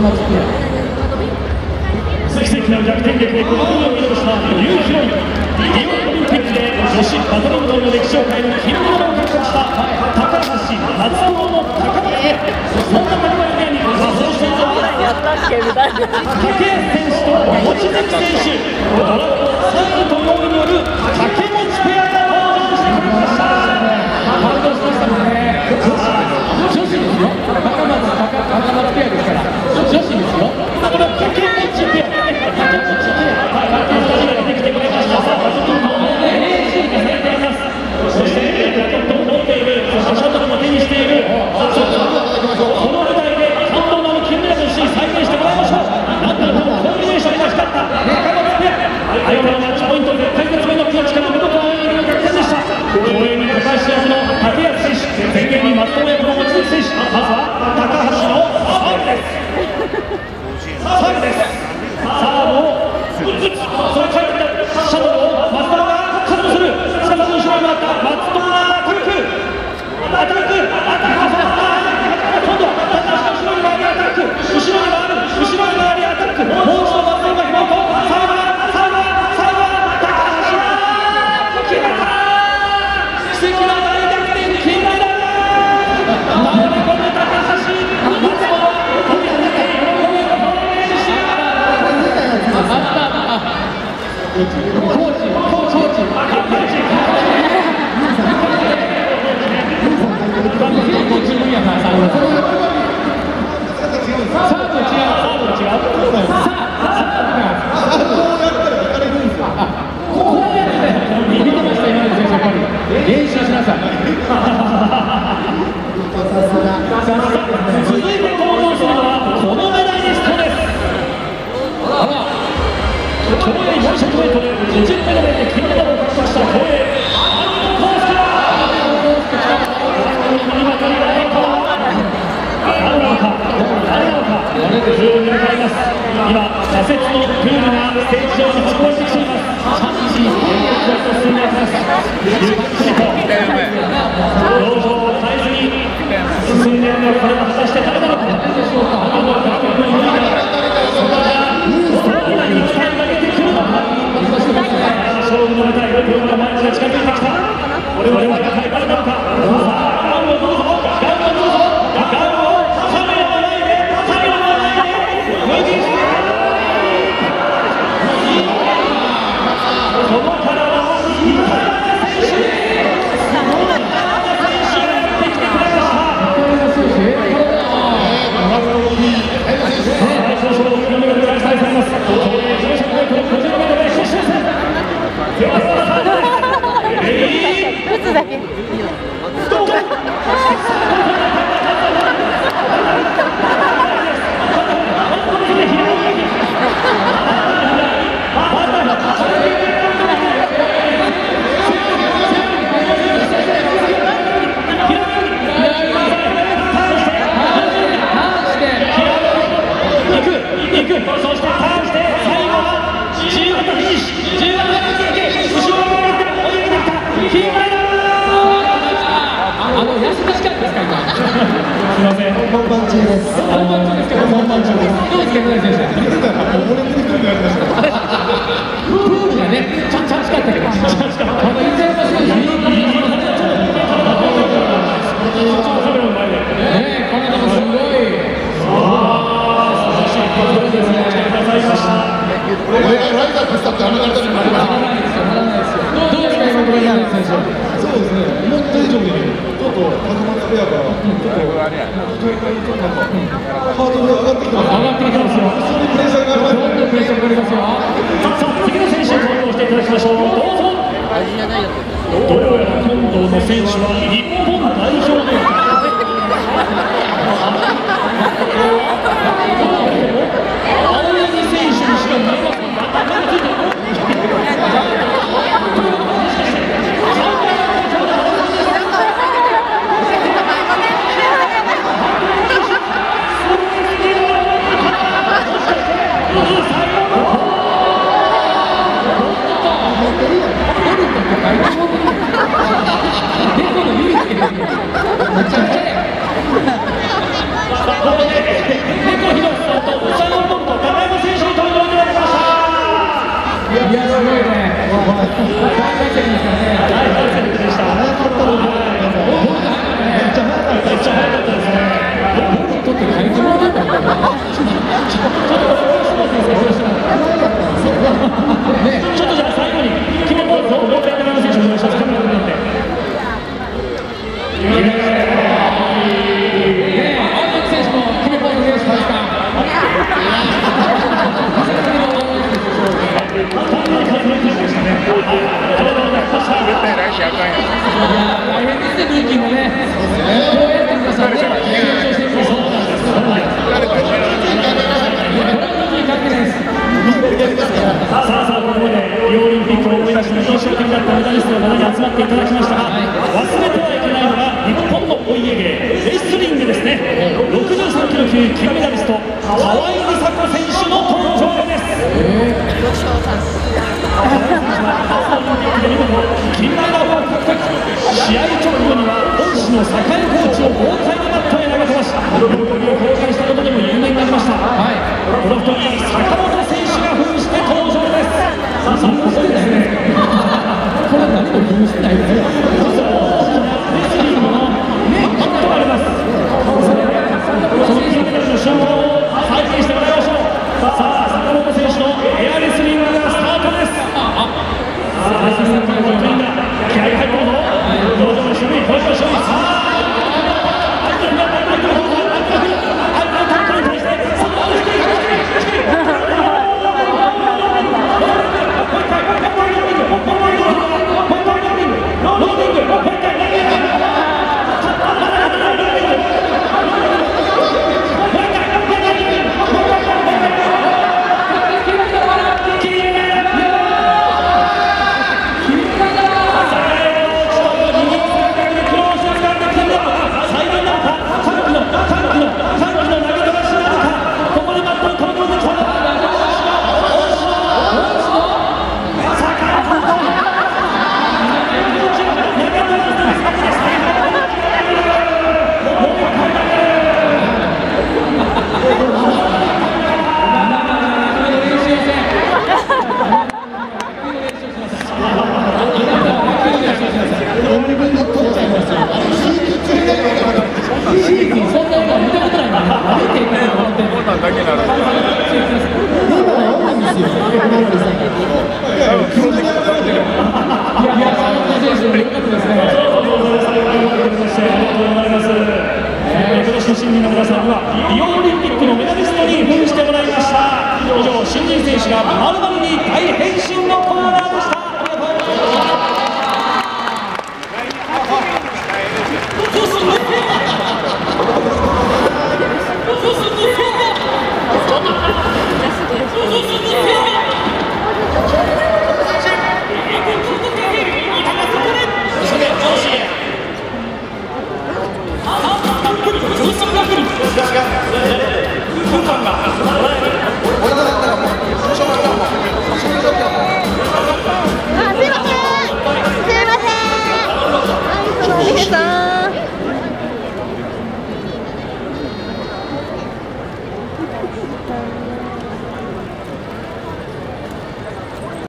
奇跡の逆転劇でこの国を魅了したニューヒロイン、リオオリンピックで女子バドミントンの歴史を変える金メダルを獲得した高橋夏穂の高松へ、そんな高松へに仮装しているのは竹選手と望月選手、ドラフト3位と4位による掛け持ちペアが登場してくれました。 感動しましたもんね。女子ですよ。高松ペアですから。女子ですよ。 これ掛け持ちペア、掛け持ちペア、2人が出てきてくれました。さあ、バドミントンの NHC がされています。そしてラケットを持っている、そしてシャトルも手にしている。この舞台で感動の金メダルとして再現してもらいましょう。なんとこのコンビネーションが光った高松ペア、相手のマッチポイントで絶体絶命のピンチから見事な逆転でした。後衛に高橋役の竹安選手、前衛に松友役の望月選手、まずは高橋のサーブです。サーブです。サーブを打つ、それ返ってきたシャトルを松友がカットする。すかさず後ろに回った松友がアタック、アタック、今度は高橋の後ろに回りアタック、後ろに回る、後ろに回りアタック、もう一度松友が拾うとサーブは高橋が決めた。奇跡の大逆転金メダル。倒れ込む高橋、松友は飛び跳ねて喜びを表現している。 練習しなさい。 続いて登場するのはこのメダリストです。競泳 400m 個人メドレーで金メダルを獲得した競泳網野公介。今取りがないか誰なのかプールに向かいます。今左折のプールがステージ上に運ばれてきています。進んでいます。ゆっくりと表情を変えずに進んでいるのはこれは果たして誰なのか。勝負の舞台、プールの前まで近づいてきた。これは誰なのか。ガンをどうぞ、ガンをカメラの前で脱ぎ捨て。ここからは田中選手。 だけ。 そしてターンして最後は自由形フィニッシュ。自由形後ろに追い上げてきた金メダル。 安田しかですか今。 すみません。 本番中です。 本番中ですか。 本番中です。 どうですか今井選手。 見てたら溺れてる人になりました。 プールがね、ちゃんとかったけど。言っちゃいますよ。 カメラの前で。 ね、体もすごい。 これがライダーとしたってあの方になりました。 どうですか今これ選手。 そうですね。思った以上にちょっと高松ペアがちょっとハードルが上がってきてます。 上がってきてますよ。 非常にプレッシャーがあります。 どんどんプレッシャーがありますよ。 さあ次の選手に登場していただきましょう。どうぞ。どうやら今度の選手は日本代表の青柳選手にしか見えません。 めちゃくちゃちょっとじゃあ最後に決めポーズをもう一回長野選手お願いします。カメラに向かって。青木選手も決めポーズお願いしますか。 絶対来週あかんよ。 大変ですね、ルーキーもね。こうやって皆さんね、緊張してるんです。さあ、ここまでリオオリンピックを思い出し、日本賞金だったメダリストの方に集まっていただきましたが、忘れてはいけないのが日本のお家芸、レスリングですね。63キロ級金メダリスト、川井梨紗子選手の登場です。金メダルを獲得。試合直後には恩師の坂井コーチを豪快にマットへ投げ飛ばし、喜びを公開したことでも有名になりました。ドラフトに坂本選手が扮して登場です。さあ、そしてですね、これ何も扮してないですよ。レスリングのマットがあります。その金メダルの瞬間を再現してもらいましょう。さあ、坂本選手のエアレスリングがスタートです。さあ、レスリングの得意な気合い入ってるぞ。表情の種類、表情の種類。さあ、市民の皆さんにはリオオリンピックのメダリストに扮してもらいました。以上、新人選手が丸々に大変身のコーナーでした。ありがとうございます。